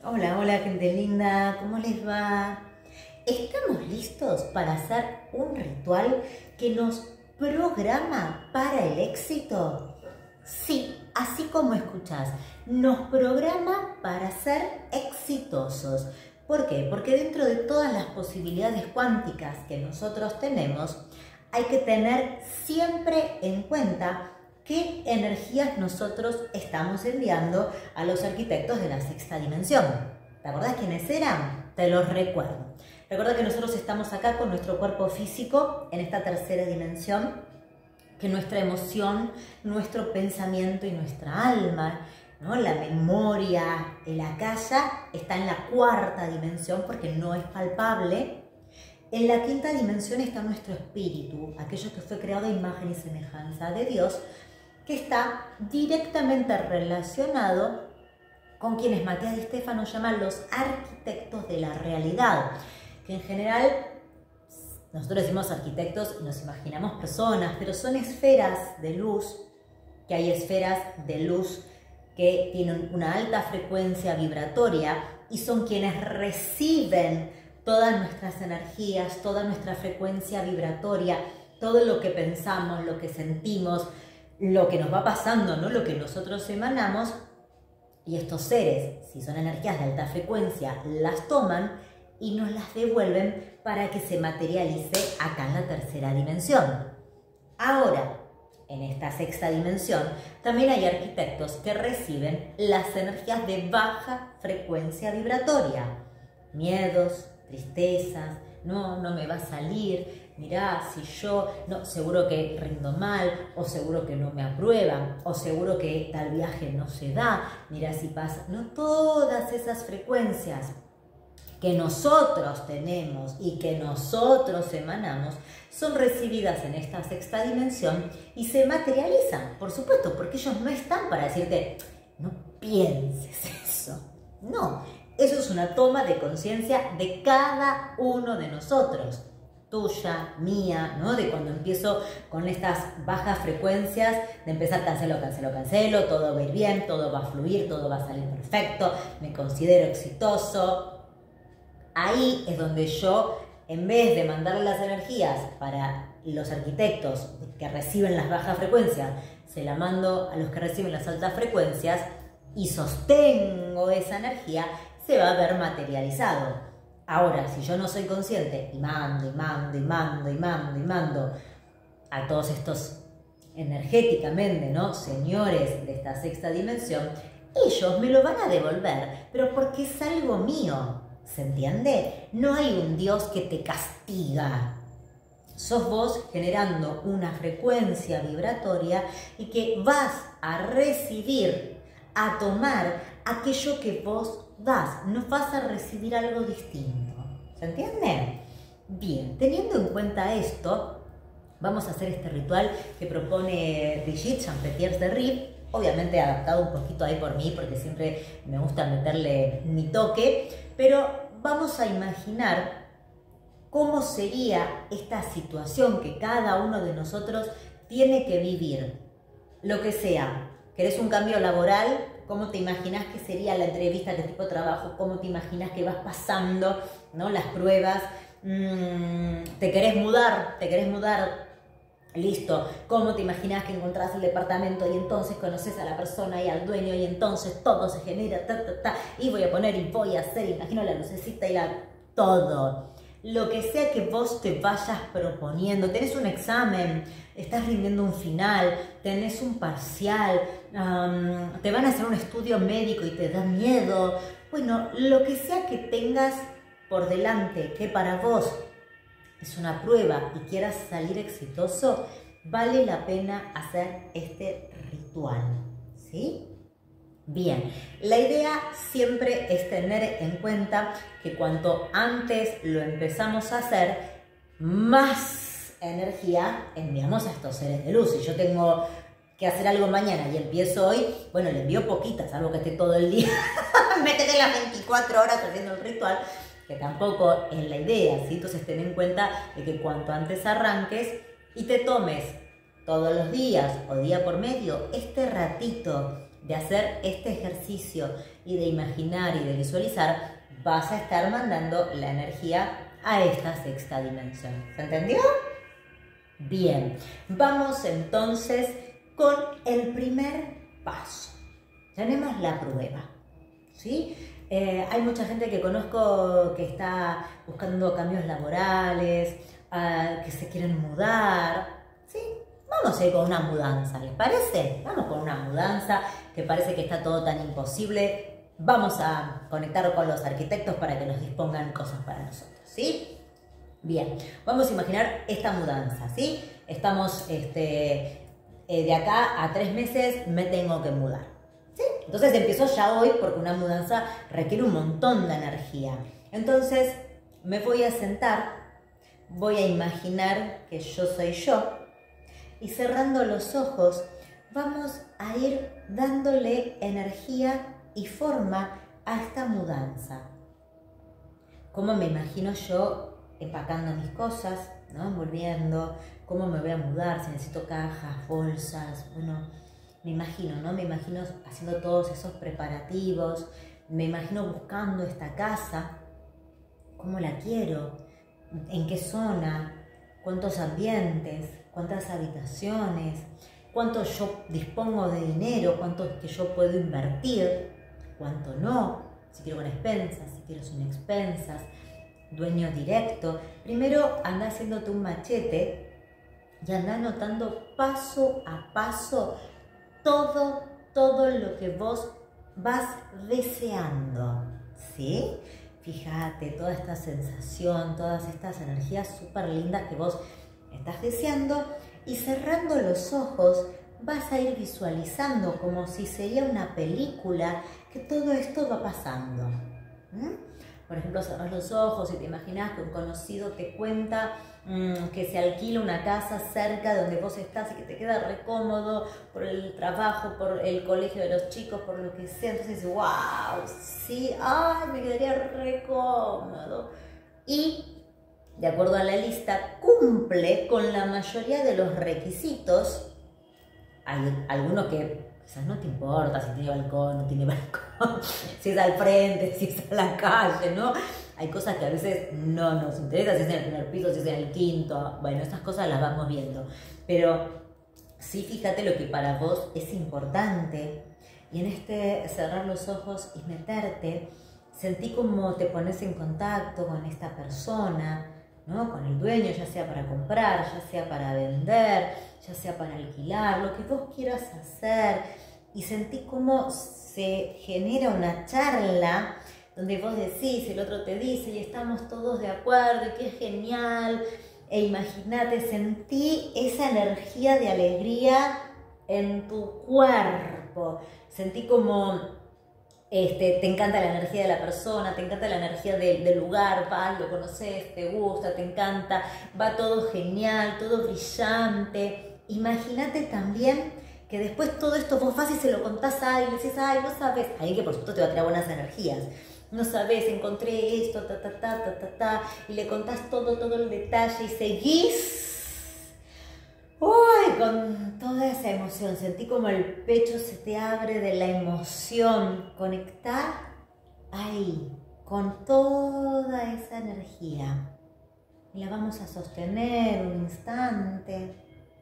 Hola, hola gente linda, ¿cómo les va? ¿Estamos listos para hacer un ritual que nos programa para el éxito? Sí, así como escuchás, nos programa para ser exitosos. ¿Por qué? Porque dentro de todas las posibilidades cuánticas que nosotros tenemos, hay que tener siempre en cuenta qué energías nosotros estamos enviando a los arquitectos de la sexta dimensión. ¿Te acordás quiénes eran? Te los recuerdo. Recuerda que nosotros estamos acá con nuestro cuerpo físico en esta tercera dimensión, que nuestra emoción, nuestro pensamiento y nuestra alma, ¿no? La memoria, el akasha, está en la cuarta dimensión porque no es palpable. En la quinta dimensión está nuestro espíritu, aquello que fue creado a imagen y semejanza de Dios, que está directamente relacionado con quienes Matías Di Stefano llama los arquitectos de la realidad, que en general nosotros decimos arquitectos y nos imaginamos personas, pero son esferas de luz, que hay esferas de luz que tienen una alta frecuencia vibratoria y son quienes reciben todas nuestras energías, toda nuestra frecuencia vibratoria, todo lo que pensamos, lo que sentimos, lo que nos va pasando, ¿no? Lo que nosotros emanamos, y estos seres, si son energías de alta frecuencia, las toman y nos las devuelven para que se materialice acá en la tercera dimensión. Ahora, en esta sexta dimensión, también hay arquitectos que reciben las energías de baja frecuencia vibratoria. Miedos, tristezas, no me va a salir, mirá, si yo, no, seguro que rindo mal, o seguro que no me aprueban, o seguro que tal viaje no se da, mirá si pasa, no, todas esas frecuencias que nosotros tenemos y que nosotros emanamos son recibidas en esta sexta dimensión y se materializan, por supuesto, porque ellos no están para decirte, no pienses eso, no. Eso es una toma de conciencia de cada uno de nosotros, tuya, mía, ¿no? De cuando empiezo con estas bajas frecuencias, de empezar cancelo, cancelo, cancelo, todo va a ir bien, todo va a fluir, todo va a salir perfecto, me considero exitoso. Ahí es donde yo, en vez de mandarle las energías para los arquitectos que reciben las bajas frecuencias, se la mando a los que reciben las altas frecuencias y sostengo esa energía, se va a ver materializado. Ahora, si yo no soy consciente y mando, y mando, y mando, y mando, y mando a todos estos energéticamente, ¿no? Señores de esta sexta dimensión, ellos me lo van a devolver, pero porque es algo mío, ¿se entiende? No hay un Dios que te castiga. Sos vos generando una frecuencia vibratoria y que vas a recibir, a tomar aquello que vos das, no vas a recibir algo distinto. ¿Se entiende? Bien, teniendo en cuenta esto, vamos a hacer este ritual que propone Brigitte Champetiers-Desrives, obviamente adaptado un poquito ahí por mí, porque siempre me gusta meterle mi toque, pero vamos a imaginar cómo sería esta situación que cada uno de nosotros tiene que vivir. Lo que sea, ¿querés un cambio laboral? ¿Cómo te imaginas que sería la entrevista, qué tipo de trabajo? ¿Cómo te imaginas que vas pasando, ¿no? Las pruebas? ¿Te querés mudar? Listo. ¿Cómo te imaginas que encontrás el departamento y entonces conoces a la persona y al dueño y entonces todo se genera, y voy a poner y voy a hacer, imagino la lucecita y todo. Lo que sea que vos te vayas proponiendo, tenés un examen, estás rindiendo un final, tenés un parcial, te van a hacer un estudio médico y te da miedo. Bueno, lo que sea que tengas por delante, que para vos es una prueba y quieras salir exitoso, vale la pena hacer este ritual, ¿sí? Bien, la idea siempre es tener en cuenta que cuanto antes lo empezamos a hacer, más energía enviamos a estos seres de luz. Si yo tengo que hacer algo mañana y empiezo hoy, bueno, le envío poquitas, algo que esté todo el día, métete las 24 horas haciendo el ritual, que tampoco es la idea, ¿sí? Entonces ten en cuenta de que cuanto antes arranques y te tomes todos los días o día por medio este ratito de hacer este ejercicio y de imaginar y de visualizar, vas a estar mandando la energía a esta sexta dimensión. ¿Se entendió? Bien, vamos entonces con el primer paso. Tenemos la prueba, ¿sí? Hay mucha gente que conozco que está buscando cambios laborales, que se quieren mudar, ¿sí? Vamos a ir con una mudanza, ¿les parece? Vamos con una mudanza, que parece que está todo tan imposible. Vamos a conectar con los arquitectos para que nos dispongan cosas para nosotros, ¿sí? Bien, vamos a imaginar esta mudanza, ¿sí? Estamos, de acá a 3 meses me tengo que mudar, ¿sí? Entonces empiezo ya hoy porque una mudanza requiere un montón de energía. Entonces me voy a sentar, voy a imaginar que yo soy yo y cerrando los ojos vamos a ir dándole energía y forma a esta mudanza. ¿Cómo me imagino yo empacando mis cosas, ¿no? Envolviendo, cómo me voy a mudar, si necesito cajas, bolsas, bueno, me imagino, ¿no? Me imagino haciendo todos esos preparativos, me imagino buscando esta casa, cómo la quiero, en qué zona, cuántos ambientes, cuántas habitaciones, cuánto yo dispongo de dinero, cuánto es que yo puedo invertir, cuánto no, si quiero con expensas, si quiero sin expensas, dueño directo. Primero anda haciéndote un machete y anda anotando paso a paso todo lo que vos vas deseando, ¿sí? Fíjate, toda esta sensación, todas estas energías súper lindas que vos estás deseando y cerrando los ojos vas a ir visualizando como si sería una película que todo esto va pasando. Por ejemplo, cerrás los ojos y te imaginas que un conocido te cuenta que se alquila una casa cerca de donde vos estás y que te queda re cómodo por el trabajo, por el colegio de los chicos, por lo que sea. Entonces dices, wow, sí, ay, me quedaría re cómodo. Y, de acuerdo a la lista, cumple con la mayoría de los requisitos. Hay algunos que quizás no te importa si tiene balcón, no tiene balcón, si es al frente, si es a la calle, ¿no? Hay cosas que a veces no nos interesa, si es en el primer piso, si es en el quinto. Bueno, esas cosas las vamos viendo. Pero sí, fíjate lo que para vos es importante. Y en este cerrar los ojos y meterte, sentí como te pones en contacto con esta persona, ¿no? Con el dueño, ya sea para comprar, ya sea para vender, ya sea para alquilar, lo que vos quieras hacer. Y sentí cómo se genera una charla donde vos decís, el otro te dice y estamos todos de acuerdo y que es genial. E imagínate, sentí esa energía de alegría en tu cuerpo. Sentí como te encanta la energía de la persona, te encanta la energía del lugar, vas, lo conoces, te gusta, te encanta, va todo genial, todo brillante. Imagínate también que después todo esto vos vas y se lo contás a alguien y le decís, ay, no sabes, alguien que por supuesto te va a traer buenas energías. No sabes, encontré esto, y le contás todo el detalle y seguís, uy, con toda esa emoción. Sentí como el pecho se te abre de la emoción. Conectar ahí, con toda esa energía. Y la vamos a sostener un instante.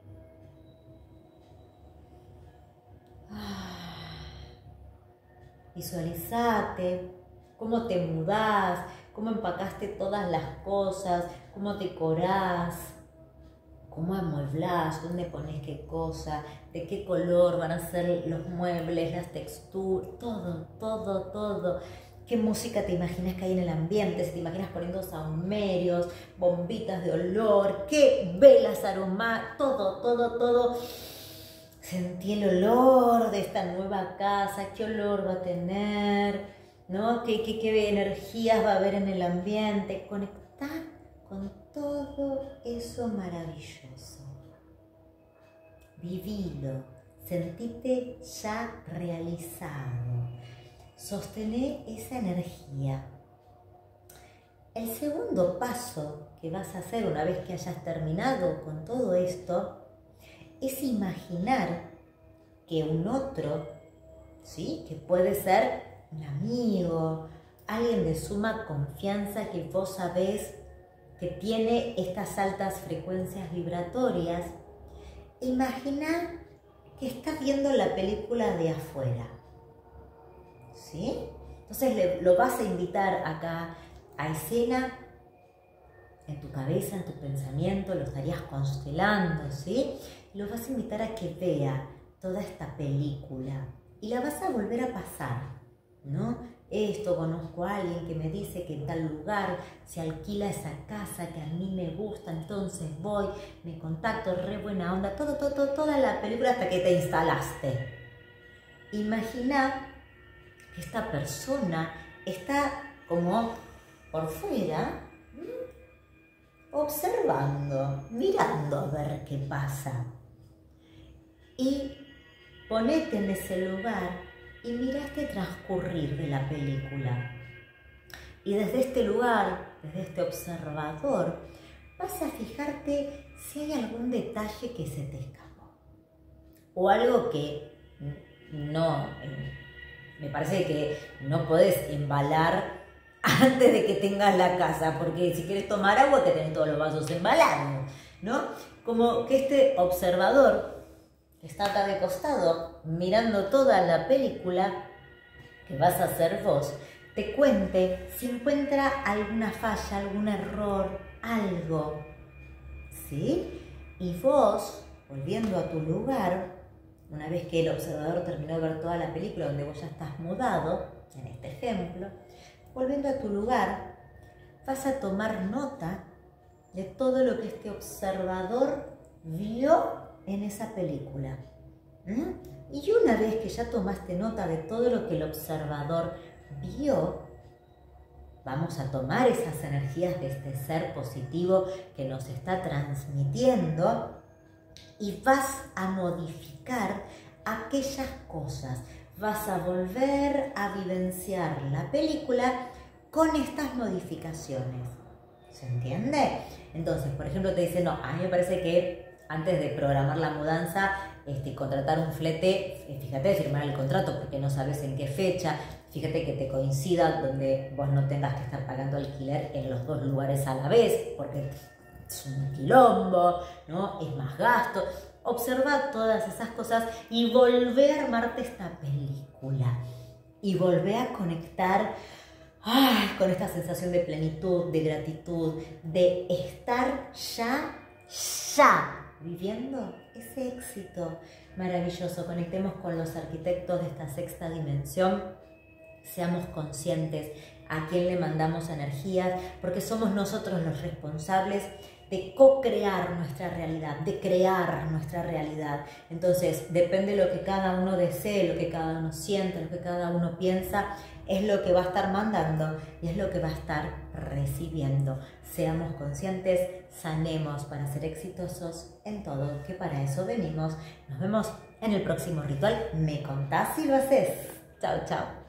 Visualizate cómo te mudás, cómo empacaste todas las cosas, cómo decorás, cómo amueblás, dónde pones qué cosa, de qué color van a ser los muebles, las texturas, todo. ¿Qué música te imaginas que hay en el ambiente? Si te imaginas poniendo saumerios, bombitas de olor, qué velas aromáticas, todo. Sentí el olor de esta nueva casa, qué olor va a tener, ¿no? ¿Qué energías va a haber en el ambiente? Conectar con todo eso maravilloso. Vivilo, sentite ya realizado. Sostené esa energía. El segundo paso que vas a hacer una vez que hayas terminado con todo esto es imaginar que un otro ¿sí? Que puede ser un amigo, alguien de suma confianza que vos sabés que tiene estas altas frecuencias vibratorias. Imagina que estás viendo la película de afuera, ¿sí? Entonces lo vas a invitar acá a escena, en tu cabeza, en tu pensamiento, lo estarías constelando, ¿sí? Y lo vas a invitar a que vea toda esta película y la vas a volver a pasar, ¿no? Esto, conozco a alguien que me dice que en tal lugar se alquila esa casa que a mí me gusta, entonces voy, me contacto, re buena onda, toda la película hasta que te instalaste. Imagina que esta persona está como por fuera, observando, mirando a ver qué pasa. Y ponete en ese lugar y mira este transcurrir de la película. Y desde este lugar, desde este observador, vas a fijarte si hay algún detalle que se te escapó. O algo que no, me parece que no podés embalar antes de que tengas la casa, porque si quieres tomar agua que tenés todos los vasos embalados, ¿no? Como que este observador que está acá de costado, mirando toda la película que vas a hacer vos, te cuente si encuentra alguna falla, algún error, algo, ¿sí? Y vos, volviendo a tu lugar, una vez que el observador terminó de ver toda la película donde vos ya estás mudado, en este ejemplo, volviendo a tu lugar, vas a tomar nota de todo lo que este observador vio en esa película. Y una vez que ya tomaste nota de todo lo que el observador vio, vamos a tomar esas energías de este ser positivo que nos está transmitiendo y vas a modificar aquellas cosas. Vas a volver a vivenciar la película con estas modificaciones. ¿Se entiende? Entonces, por ejemplo, te dice, no, a mí me parece que antes de programar la mudanza, contratar un flete, fíjate de firmar el contrato porque no sabes en qué fecha, fíjate que te coincida donde vos no tengas que estar pagando alquiler en los dos lugares a la vez, porque es un quilombo, ¿no? Es más gasto. Observa todas esas cosas y volvé a armarte esta película y volvé a conectar con esta sensación de plenitud, de gratitud, de estar ya viviendo ese éxito maravilloso. Conectemos con los arquitectos de esta sexta dimensión, seamos conscientes a quién le mandamos energías, porque somos nosotros los responsables de co-crear nuestra realidad, de crear nuestra realidad. Entonces, depende de lo que cada uno desee, lo que cada uno siente, lo que cada uno piensa, es lo que va a estar mandando y es lo que va a estar recibiendo. Seamos conscientes, sanemos para ser exitosos en todo, que para eso venimos. Nos vemos en el próximo ritual. Me contás si lo haces. Chao, chao.